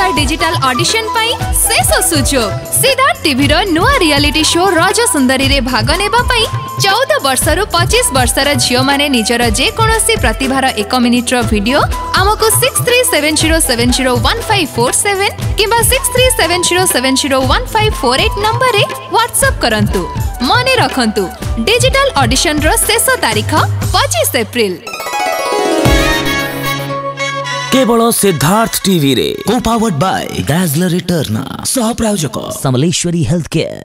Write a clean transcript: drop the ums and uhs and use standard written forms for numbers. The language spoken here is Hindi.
वर्षा डिजिटल ऑडिशन पाई शेष सुजोग सिद्धार्थ टीवी रो नुआ रियलिटी शो रज सुंदरी रे भाग नेबा पाई 14 वर्षरु 25 वर्षर झियो माने निजर जे कोनोसी प्रतिभार 1 मिनिट रो वीडियो आमको 6370701547 किबा 6370701548 नंबर रे व्हाट्सएप करंतु। मने रखंतु डिजिटल ऑडिशन रो शेष तारीख 25 एप्रिल। केवल सिद्धार्थ टीवी रे को पावर्ड बाय गैजलर रिटर्न सह प्रायोजक समलेश्वरी हेल्थ केयर।